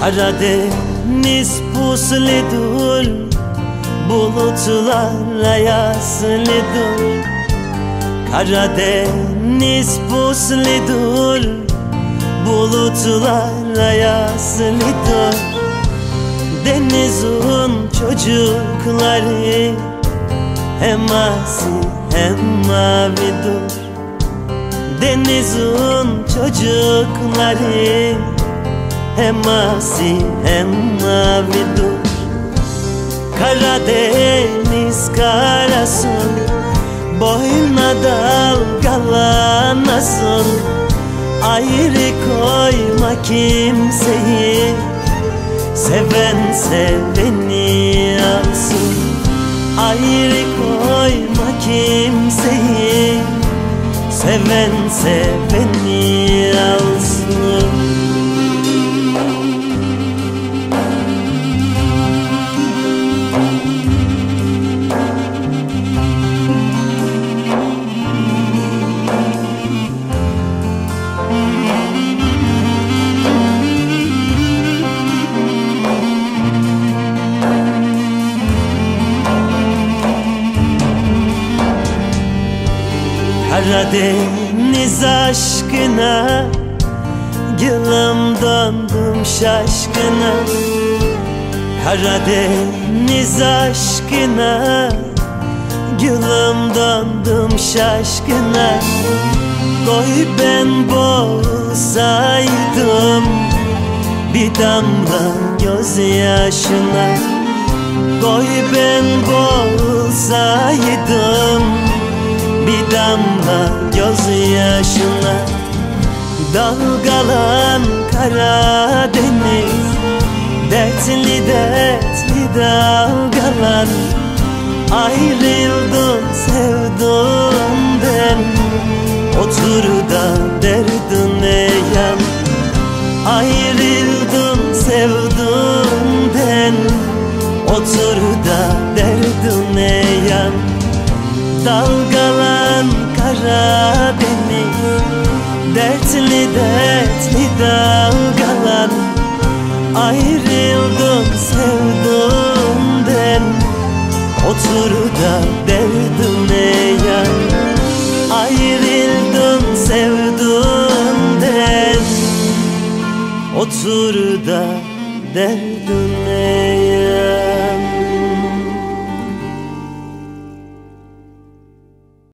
Karadeniz pusludur, bulutlarla yaslıdır. Karadeniz pusludur, bulutlarla yaslıdır. Denizin çocukları hem asil hem mavidir. Denizin çocukları hem asil hem mavidir. Karadeniz karasın, boyuna dalgalanasın. Ayrı koyma kimseyi, seven seveni alsın. Ayrı koyma kimseyi, seven seveni alsın. Karadeniz aşkına gülüm döndüm şaşkına. Karadeniz aşkına gülüm döndüm şaşkına. Koy ben boğulsaydım bir damla gözyaşına. Koy ben boğulsaydım bir damla gözyaşına. Dalgalan Karadeniz, dertli dertli dalgalan. Ayrıldın sevduğumdan, otur da derdine yan. Ayrıldın sevduğumdan, otur da derdine yan. Dalgalan Karadeniz, dertli dertli dalgalan. Ayrıldın sevduğumdan, otur da derdine yan. Ayrıldın sevduğumdan, otur da derdine